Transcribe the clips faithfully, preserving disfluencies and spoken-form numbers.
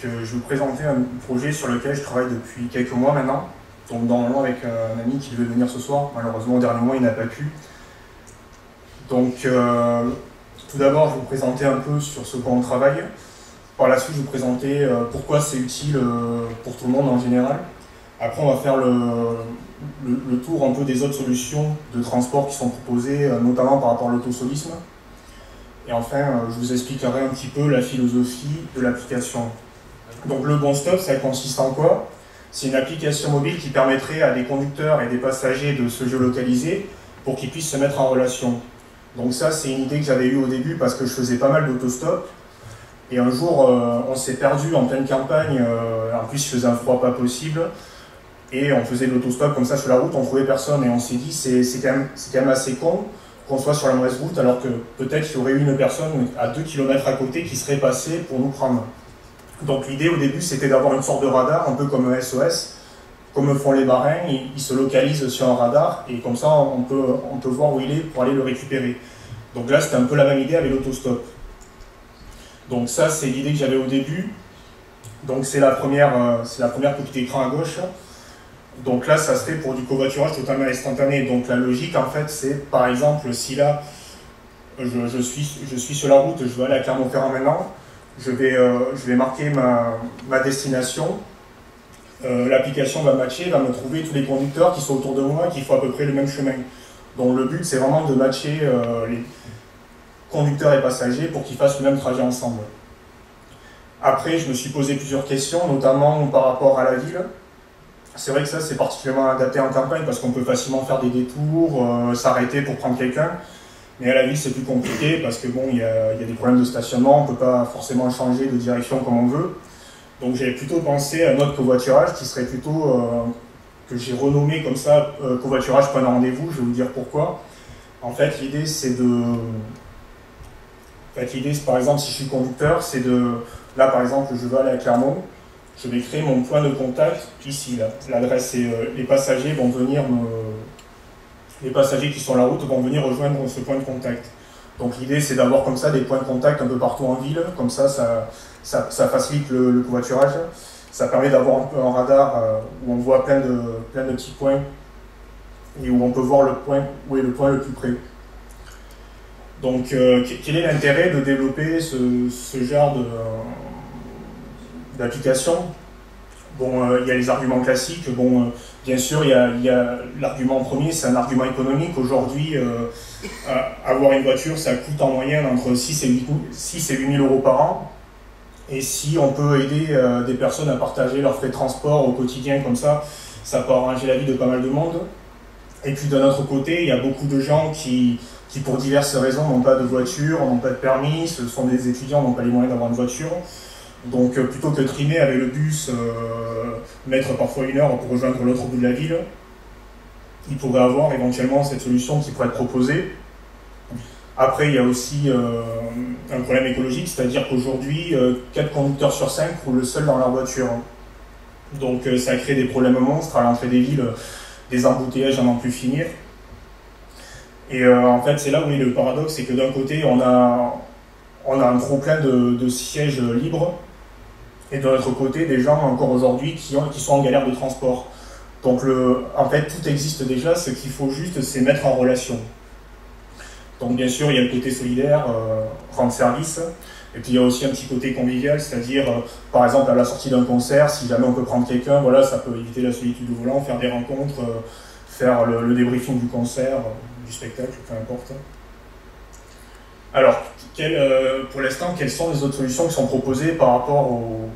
euh, je vais vous présenter un projet sur lequel je travaille depuis quelques mois maintenant. Donc normalement avec un ami qui devait venir ce soir, malheureusement au dernier mois il n'a pas pu. Donc euh, tout d'abord je vais vous présenter un peu sur ce qu'on travaille. Par la suite je vais vous présenter euh, pourquoi c'est utile euh, pour tout le monde en général. Après on va faire le, le, le tour un peu des autres solutions de transport qui sont proposées, euh, notamment par rapport à l'autosolisme. Et enfin, euh, je vous expliquerai un petit peu la philosophie de l'application. Donc le Bon Stop, ça consiste en quoi? C'est une application mobile qui permettrait à des conducteurs et des passagers de se géolocaliser pour qu'ils puissent se mettre en relation. Donc ça, c'est une idée que j'avais eue au début parce que je faisais pas mal d'autostop. Et un jour, euh, on s'est perdu en pleine campagne. Euh, en plus, il faisait un froid pas possible. Et on faisait de l'autostop comme ça sur la route, on trouvait personne. Et on s'est dit, c'est quand même, c'est quand même assez con qu'on soit sur la mauvaise route, alors que peut-être qu'il y aurait eu une personne à deux kilomètres à côté qui serait passée pour nous prendre. Donc l'idée au début, c'était d'avoir une sorte de radar, un peu comme un S O S, comme font les marins, ils, ils se localisent sur un radar, et comme ça, on peut, on peut voir où il est pour aller le récupérer. Donc là, c'était un peu la même idée avec l'autostop. Donc ça, c'est l'idée que j'avais au début. Donc c'est la première, euh, c'est la première copie d'écran à gauche. Donc là, ça se fait pour du covoiturage totalement instantané. Donc la logique, en fait, c'est par exemple, si là, je, je, suis, je suis sur la route, je veux aller à Clermont-Ferrand maintenant, je vais, euh, je vais marquer ma, ma destination, euh, l'application va matcher, va me trouver tous les conducteurs qui sont autour de moi, qui font à peu près le même chemin. Donc le but, c'est vraiment de matcher euh, les conducteurs et passagers pour qu'ils fassent le même trajet ensemble. Après, je me suis posé plusieurs questions, notamment par rapport à la ville. C'est vrai que ça, c'est particulièrement adapté en campagne parce qu'on peut facilement faire des détours, euh, s'arrêter pour prendre quelqu'un. Mais à la ville, c'est plus compliqué parce que bon, il y a, y a des problèmes de stationnement, on ne peut pas forcément changer de direction comme on veut. Donc j'avais plutôt pensé à un autre covoiturage qui serait plutôt, euh, que j'ai renommé comme ça, euh, covoiturage point de rendez-vous, je vais vous dire pourquoi. En fait, l'idée, c'est de... En fait, l'idée, par exemple, si je suis conducteur, c'est de... Là, par exemple, je veux aller à Clermont. Je vais créer mon point de contact ici. L'adresse, c'est euh, les passagers vont venir me... Les passagers qui sont sur la route vont venir rejoindre ce point de contact. Donc l'idée, c'est d'avoir comme ça des points de contact un peu partout en ville. Comme ça, ça, ça, ça facilite le, le covoiturage. Ça permet d'avoir un peu un radar euh, où on voit plein de, plein de petits points et où on peut voir le point, où est le point le plus près. Donc, euh, quel est l'intérêt de développer ce, ce genre de... Euh, d'application? Bon, euh, il y a les arguments classiques. Bon, euh, bien sûr, il y a, il y a l'argument premier, c'est un argument économique. Aujourd'hui, euh, avoir une voiture, ça coûte en moyenne entre six et huit mille euros par an. Et si on peut aider euh, des personnes à partager leurs frais de transport au quotidien comme ça, ça peut arranger la vie de pas mal de monde. Et puis d'un autre côté, il y a beaucoup de gens qui, qui pour diverses raisons, n'ont pas de voiture, n'ont pas de permis, ce sont des étudiants, n'ont pas les moyens d'avoir une voiture. Donc euh, plutôt que de trimer avec le bus, euh, mettre parfois une heure pour rejoindre l'autre bout de la ville, il pourrait avoir éventuellement cette solution qui pourrait être proposée. Après, il y a aussi euh, un problème écologique, c'est-à-dire qu'aujourd'hui, euh, quatre conducteurs sur cinq roulent seuls dans leur voiture. Donc euh, ça crée des problèmes monstres à l'entrée des villes, des embouteillages à n'en plus finir. Et euh, en fait, c'est là où est le paradoxe, c'est que d'un côté, on a, on a un trop plein de, de sièges libres, et de l'autre côté, des gens encore aujourd'hui qui, qui sont en galère de transport. Donc le, en fait, tout existe déjà, ce qu'il faut juste, c'est mettre en relation. Donc bien sûr, il y a le côté solidaire, euh, rendre service, et puis il y a aussi un petit côté convivial, c'est-à-dire, euh, par exemple, à la sortie d'un concert, si jamais on peut prendre quelqu'un, voilà, ça peut éviter la solitude au volant, faire des rencontres, euh, faire le, le débriefing du concert, euh, du spectacle, peu importe. Alors, quel, euh, pour l'instant, quelles sont les autres solutions qui sont proposées par rapport au...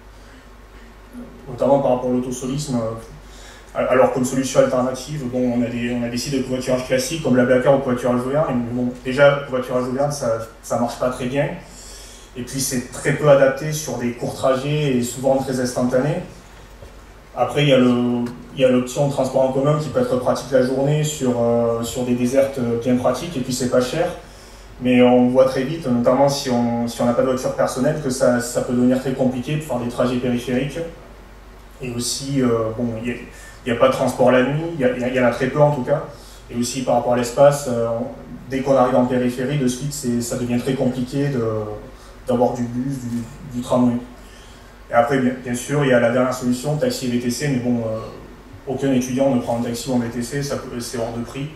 notamment par rapport à l'autosolisme? Alors, comme solution alternative, bon, on a des, on a des sites de covoiturage classiques comme BlaBlaCar ou covoiturage Auvergne. Bon, déjà, covoiturage Auvergne, ça ne marche pas très bien. Et puis, c'est très peu adapté sur des courts trajets et souvent très instantanés. Après, il y a l'option de transport en commun qui peut être pratique la journée sur, euh, sur des déserts bien pratiques, et puis c'est pas cher. Mais on voit très vite, notamment si on si on n'a pas de voiture personnelle, que ça, ça peut devenir très compliqué de faire des trajets périphériques. Et aussi, euh, bon, il n'y a, a pas de transport la nuit, il y, y, y en a très peu en tout cas. Et aussi par rapport à l'espace, euh, dès qu'on arrive en périphérie, de suite, ça devient très compliqué d'avoir du bus, du, du tramway. Et après, bien, bien sûr, il y a la dernière solution, taxi et V T C, mais bon, euh, aucun étudiant ne prend un taxi ou un V T C, c'est hors de prix.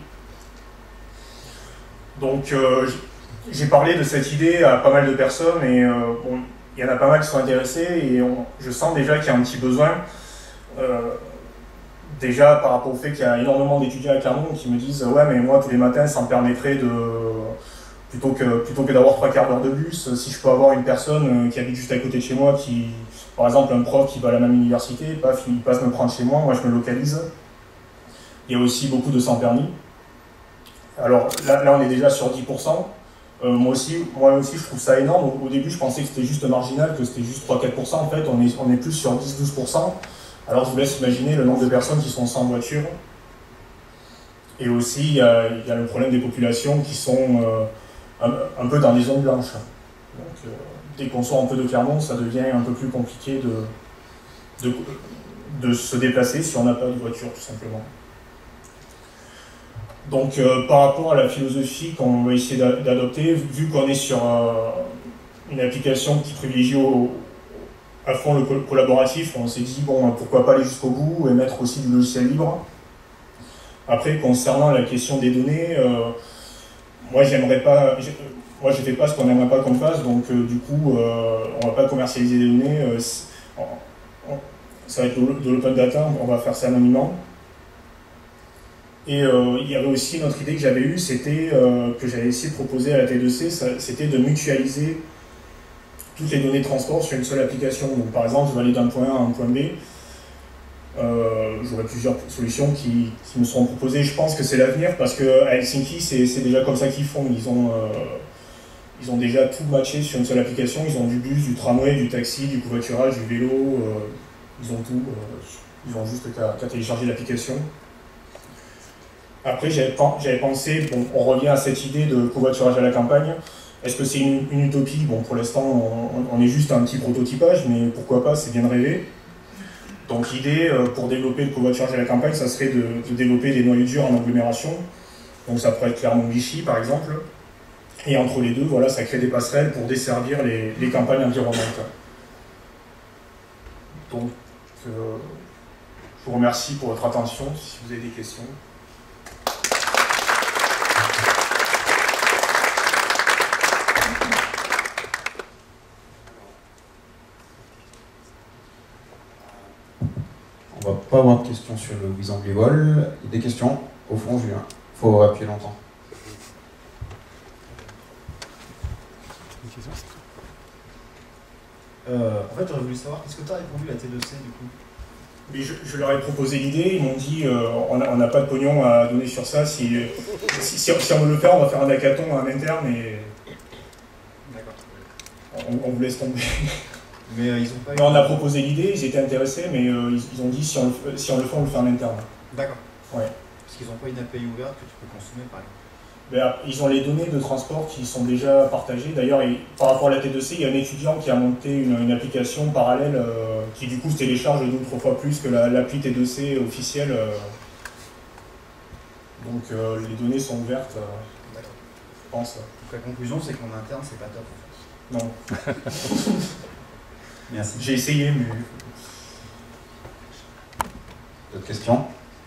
Donc, euh, j'ai parlé de cette idée à pas mal de personnes, et euh, bon, il y en a pas mal qui sont intéressés, et on, je sens déjà qu'il y a un petit besoin. Euh, déjà, par rapport au fait qu'il y a énormément d'étudiants à Clermont qui me disent « Ouais, mais moi, tous les matins, ça me permettrait de... » Plutôt que, plutôt que d'avoir trois quarts d'heure de bus, si je peux avoir une personne qui habite juste à côté de chez moi, qui, par exemple un prof qui va à la même université, paf, il passe me prendre chez moi, moi je me localise. Il y a aussi beaucoup de sans permis. Alors là, là on est déjà sur dix pour cent. Euh, moi, aussi, moi aussi je trouve ça énorme. Au, au début je pensais que c'était juste marginal, que c'était juste trois à quatre pour cent. En fait on est, on est plus sur dix à douze pour cent. Alors je vous laisse imaginer le nombre de personnes qui sont sans voiture. Et aussi il y a, il y a le problème des populations qui sont... Euh, Un, un peu dans les zones blanches. Donc, euh, dès qu'on sort un peu de Clermont, ça devient un peu plus compliqué de, de, de se déplacer si on n'a pas de voiture, tout simplement. Donc, euh, par rapport à la philosophie qu'on va essayer d'adopter, vu qu'on est sur euh, une application qui privilégie au, à fond le collaboratif, on s'est dit, bon, pourquoi pas aller jusqu'au bout et mettre aussi du logiciel libre. Après, concernant la question des données, euh, moi, j'aimerais pas, moi, je fais pas ce qu'on n'aimerait pas qu'on fasse, donc euh, du coup, euh, on va pas commercialiser des données. Euh, on, on, ça va être de l'open data, on va faire ça anonymement. Et euh, il y avait aussi une autre idée que j'avais eue, c'était euh, que j'avais essayé de proposer à la T deux C, c'était de mutualiser toutes les données de transport sur une seule application. Donc, par exemple, je vais aller d'un point A à un point B. Euh, J'aurai plusieurs solutions qui, qui me seront proposées. Je pense que c'est l'avenir parce qu'à Helsinki, c'est déjà comme ça qu'ils font. Ils ont, euh, ils ont déjà tout matché sur une seule application. Ils ont du bus, du tramway, du taxi, du covoiturage, du vélo. Euh, ils ont tout. Euh, ils ont juste qu'à qu'à télécharger l'application. Après, j'avais pensé, bon, on revient à cette idée de covoiturage à la campagne. Est-ce que c'est une, une utopie? Bon, pour l'instant, on, on est juste un petit prototypage, mais pourquoi pas, c'est bien de rêver. Donc l'idée, pour développer le covoiturage à la campagne, ça serait de, de développer des noyaux durs en agglomération. Donc ça pourrait être Clermont-Vichy, par exemple. Et entre les deux, voilà, ça crée des passerelles pour desservir les, les campagnes environnantes. Donc, euh, je vous remercie pour votre attention. Si vous avez des questions. On va pas avoir de questions sur le Wizanglévol. Il y a des questions au fond, Julien. Il faut appuyer longtemps. Une question euh, En fait, j'aurais voulu savoir, qu'est-ce que tu as répondu à la T deux C du coup? Mais je, je leur ai proposé l'idée, ils m'ont dit euh, on n'a pas de pognon à donner sur ça, si, si, si, si on veut le faire, on va faire un hackathon en interne et on, on vous laisse tomber. Mais euh, ils ont pas eu... Mais on a proposé l'idée, ils étaient intéressés, mais euh, ils, ils ont dit si on, le, si on le fait, on le fait en interne. D'accord. Ouais. Parce qu'ils n'ont pas une A P I ouverte que tu peux consommer par exemple. Ben, ils ont les données de transport qui sont déjà partagées. D'ailleurs, par rapport à la T deux C, il y a un étudiant qui a monté une, une application parallèle euh, qui du coup se télécharge deux ou trois fois plus que l'appli la, T deux C officielle. Euh. Donc euh, les données sont ouvertes, euh, je pense. Donc la conclusion, c'est qu'en interne, c'est pas top en fait. Non. Merci. J'ai essayé, mais... D'autres questions?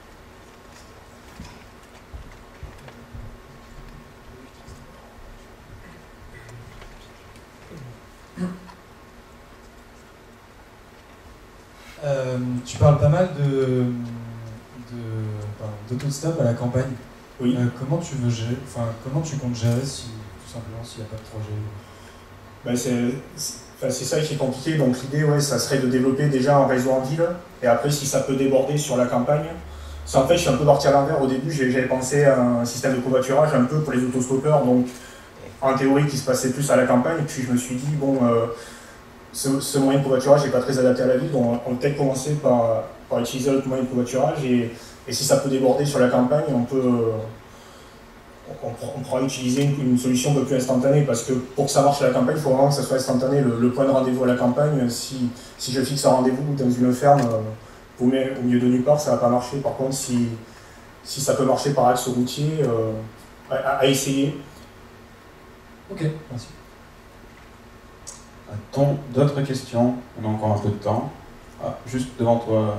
Euh, tu parles pas mal de d'autostop à la campagne. Oui. Euh, comment tu veux gérer, enfin comment tu comptes gérer si tout simplement s'il n'y a pas de projet? Ben c'est c'est ça qui est compliqué. Donc l'idée, ouais, ça serait de développer déjà un réseau en ville. Et après, si ça peut déborder sur la campagne. En fait, je suis un peu parti à l'envers. Au début, j'avais pensé à un système de covoiturage un peu pour les autostoppeurs. Donc en théorie, qui se passait plus à la campagne. Puis je me suis dit, bon. Euh, Ce, ce moyen de covoiturage n'est pas très adapté à la ville, donc on va peut-être commencer par, par utiliser l'autre moyen de covoiturage et, et si ça peut déborder sur la campagne, on peut on, on pourra utiliser une, une solution un peu plus instantanée parce que pour que ça marche à la campagne, il faut vraiment que ça soit instantané. Le, le point de rendez-vous à la campagne, si, si je fixe un rendez-vous dans une ferme au milieu de nulle part, ça ne va pas marcher. Par contre, si, si ça peut marcher par axe routier, euh, à, à essayer. Ok, merci. A-t-on d'autres questions? On a encore un peu de temps. Ah, juste devant toi.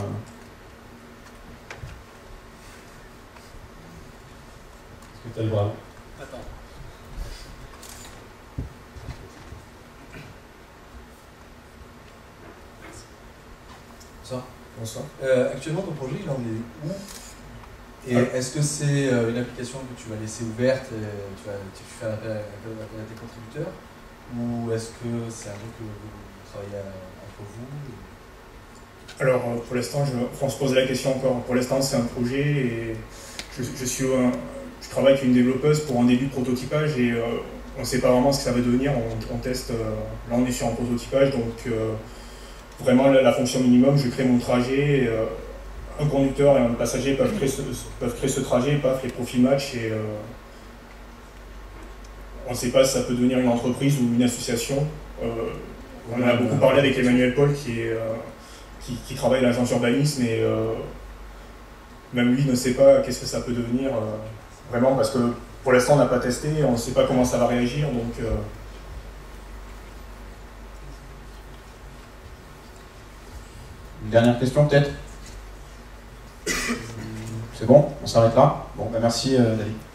Est-ce que tu as le bras? Attends. Bonsoir. Bonsoir. Euh, actuellement, ton projet, il en est où? Et Ah. est-ce que c'est euh, une application que tu vas laisser ouverte et tu vas tu fais appel à, à tes contributeurs? Ou est-ce que c'est un truc que vous travaillez à, entre vous? Alors, euh, pour l'instant, je, on se pose la question encore. Pour l'instant, c'est un projet et je, je, suis un, je travaille avec une développeuse pour un début de prototypage et euh, on ne sait pas vraiment ce que ça va devenir. On, on teste, euh, là, on est sur un prototypage, donc euh, vraiment la, la fonction minimum, je crée mon trajet. Et, euh, un conducteur et un passager peuvent créer ce, peuvent créer ce trajet, paf, les profils match et euh, on ne sait pas si ça peut devenir une entreprise ou une association. Euh, on en a beaucoup parlé avec Emmanuel Paul qui, est, euh, qui, qui travaille à l'agence urbanisme et euh, même lui ne sait pas qu'est-ce que ça peut devenir euh, vraiment parce que pour l'instant on n'a pas testé, on ne sait pas comment ça va réagir donc. Euh, Une dernière question peut-être? C'est bon, on s'arrête là. Bon, ben merci euh, David.